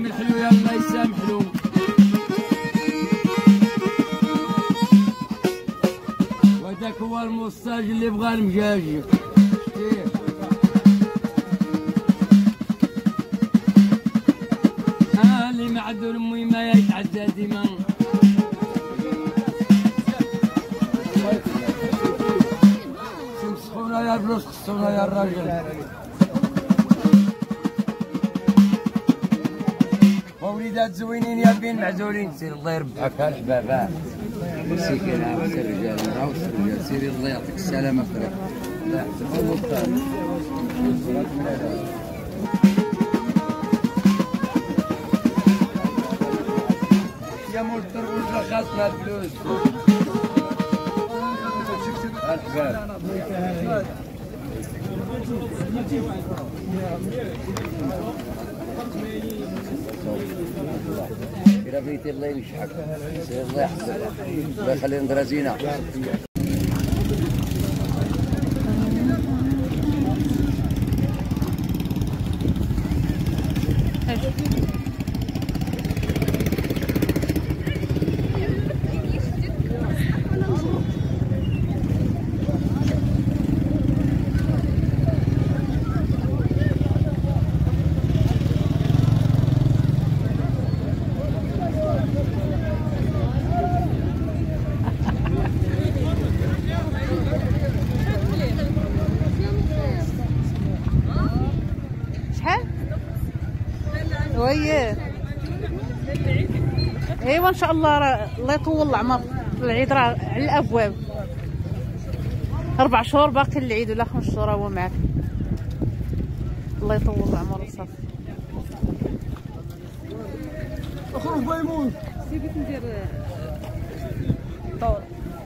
يسامح له يا الله يسامح له. وهذاك هو الموستاج اللي بغى المجاجي. اللي ما عنده المهم ما يتعدى ديما. سمسخونا يا بلوس خصونا يا الراجل. ووليدات زوينين يا بين معزولين. سير الله يربحك الحباب. مسكين عاوز الرجال عاوز الرجال. سيري الله يعطيك السلامة اخويا. الله يحفظك. يا مول التربوز خاصنا الفلوس. الحباب. إذا بغيتي الله ينجحك. سير الله يحفظك. الله يخلي لنا درازينا. ويه ايوا ان شاء الله. الله يطول العمر. العيد راه على الابواب. 4 شهور باقي العيد ولا 5 شهور هو معاك. الله يطول العمر وصافي. اخرج ميمون. سيبك ندير طول.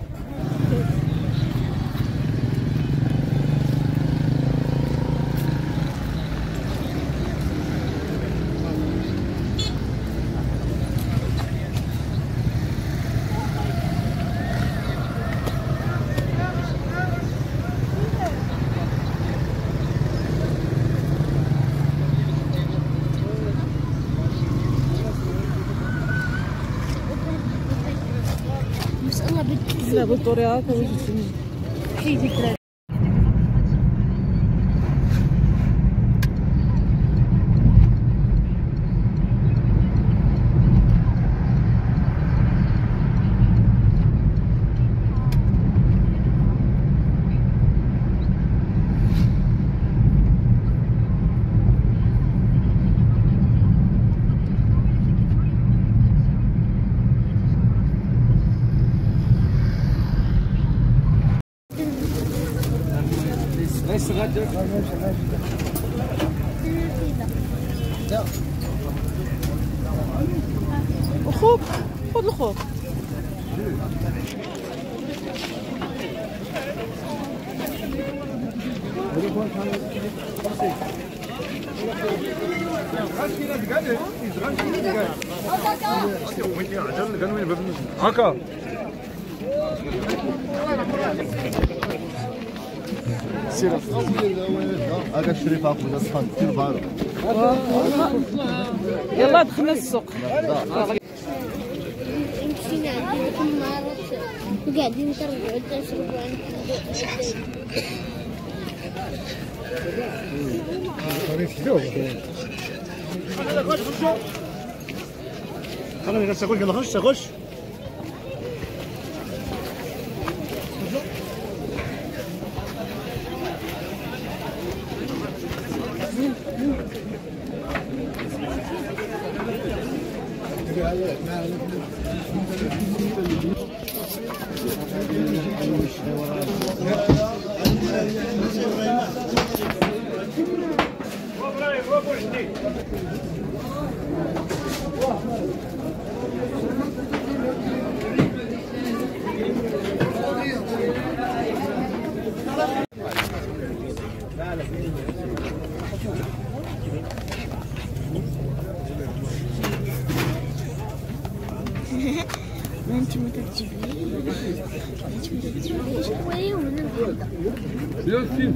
لا بالطريقه هكا حيدي. ليس غادر. اخوك خذ اخوك. هكا سير هذاك الشريف عقب الصحاب كثير بارو. يلا دخلنا السوق. مشينا عندكم مرات وقاعدين نتربعوا تشربوا خلينا نقول يلا خش خش. انت ما تكتبليش شويه ونبدا. ياسين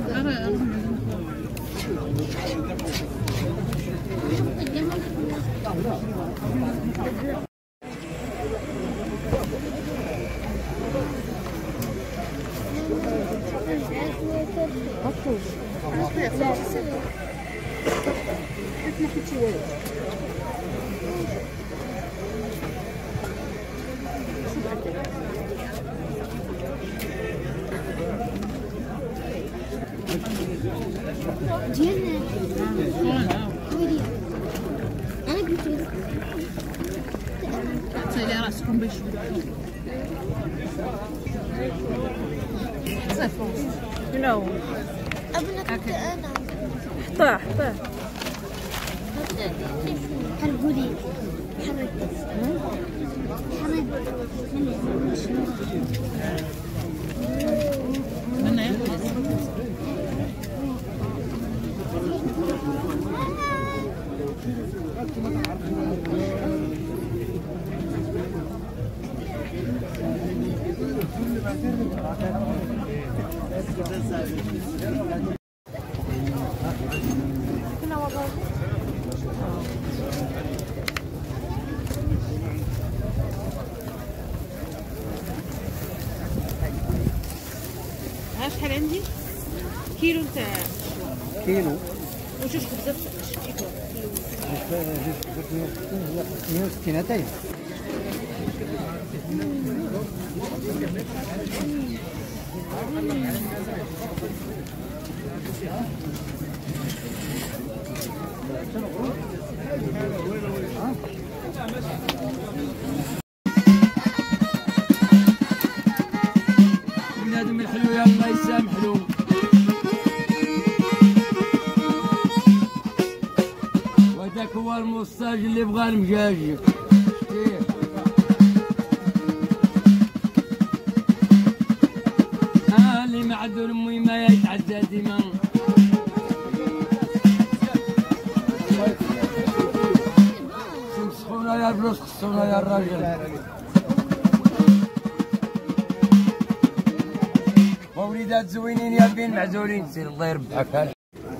أنا قلت لك سيلي راسكم باش صافي شنو أبنك أنا حطاه حطاه حرقولي حرق من هنا شحال عندي كيلو تاع كيلو وجوج خبزات كيلو 160 هاتايا. بنادم الحلو يا الله يسامح له. وهذاك هو الموستاج اللي بغى المجاجي. اللي معذور امي ما يتعدى ديما. سخونة يا فلوس خصونا يا الراجل. وليدات زوينين يا بين معزولين سير الله يربحك.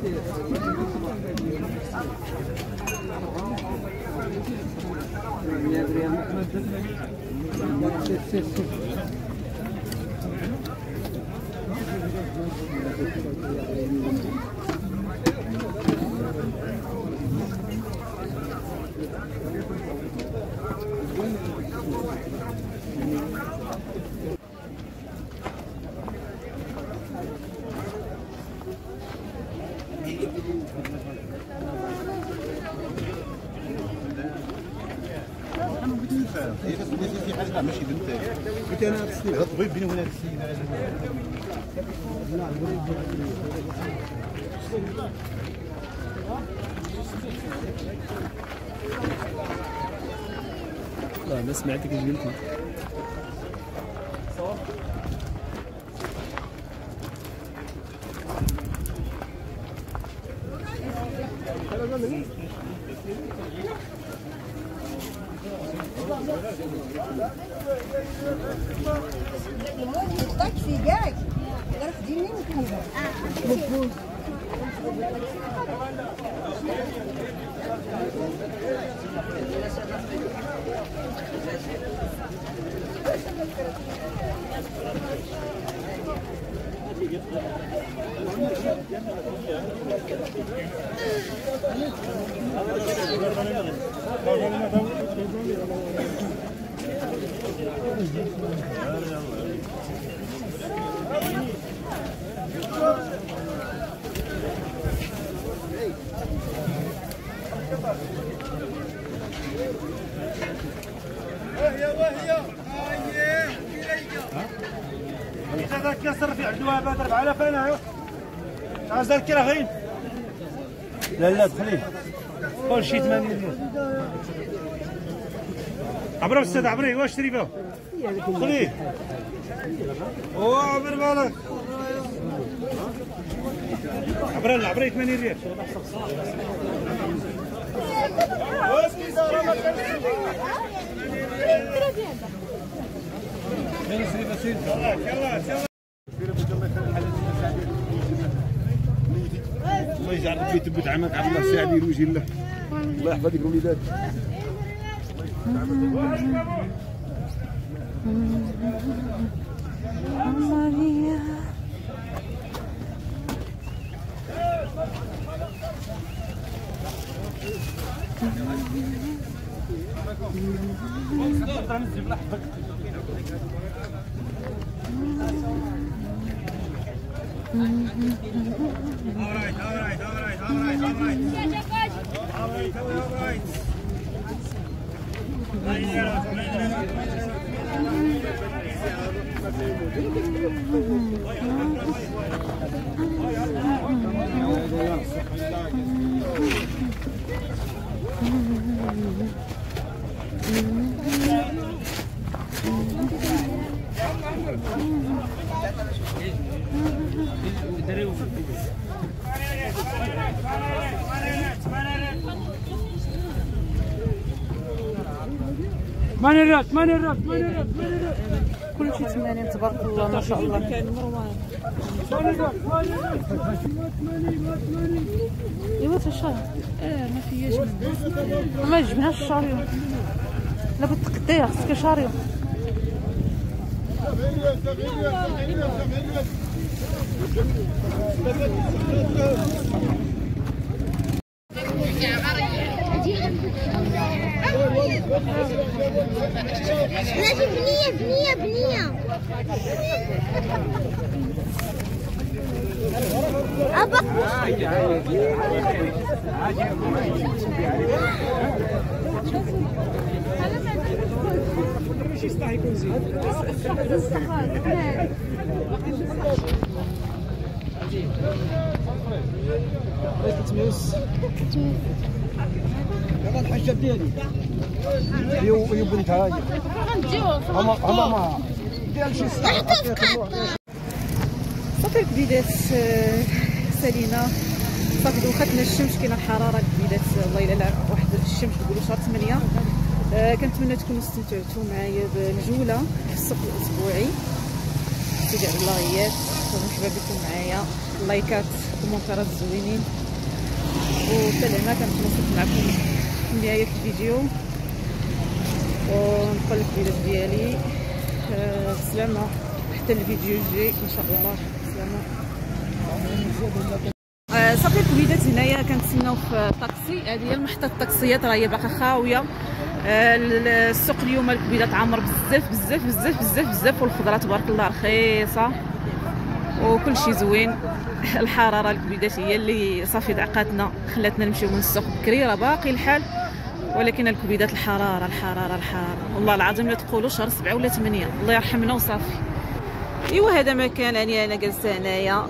في حاجه ماشي بنتك قلت انا السيد هذا الطبيب بيني وبين هذا السيد لا ما سمعتك ايش قلت الطاكسي كاع غير خديني وكنبر هذاك ياسر في عدوها بعد 4000 انا عايز الكراهين. لا دخلي كل شيء 80 ريال. عبرو استاذ عبري واش تشري به؟ خليه عبر بالك عبري 80 ريال. الله يجعلك يثبت عمك على الله ساعدي وجه الله. الله يحفظك الوليدات. كلشي 80 تبارك الله ما شاء الله. ايوا تا الشهر ما فياش ما جبناش الشاريو. لا بغيت تقديها خصك شاريو. بنية أبا هذا الحجة ديالي هي بنتها ما ديال شي ساعة. صافي الكبيدات سالينا صافي وخاتنا الشمس كاينه الحراره الكبيدات والله الا واحد الشمس نقولوا شهر 8. كنتمنى تكونوا استمتعتوا معايا بالجوله في السوق الاسبوعي. سيدي على اللايات ومرحبا بكم معايا، لايكات وكومنتات زوينين، وسلامه. كنتواصل معكم في نهايه الفيديو ونبقى الفيديوهات ديالي. سلامه حتى الفيديو الجاي ان شاء الله. سلامه. صافي الكبيدات هنايا كنتسناو في الطاكسي. هذه هي المحطه الطاكسيات، راه هي باقا خاويه. السوق اليوم الكبيدات عامر بزاف بزاف بزاف بزاف بزاف، والخضره تبارك الله رخيصه وكل شيء زوين. الحراره الكبيدات هي اللي صافي دعقاتنا خلاتنا نمشيو من السوق بكري، راه باقي الحال، ولكن الكبيدات الحراره الحراره الحراره والله العظيم لا تقولوا شهر 7 ولا 8 الله يرحمنا وصافي. ايوا هذا مكان انا جالسه هنايا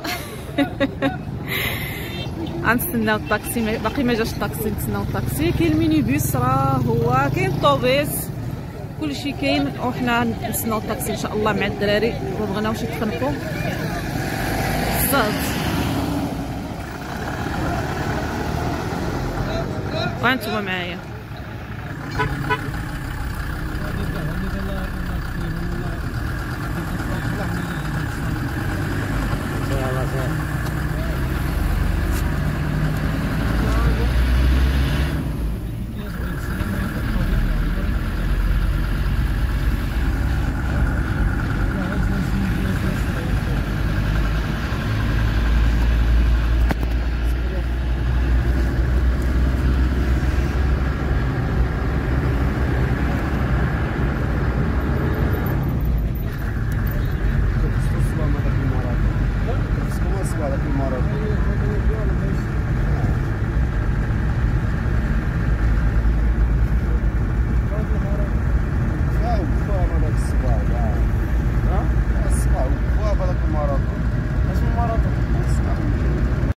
غنتسناو الطاكسي، باقي ما جاش الطاكسي، نتسناو الطاكسي. كاين المينيبوس راه هو، كاين الطوبيس، كلشي كاين، وحنا نتسناو الطاكسي ان شاء الله مع الدراري. ما بغيناوش يتخنقوا صاد. وانتم معايا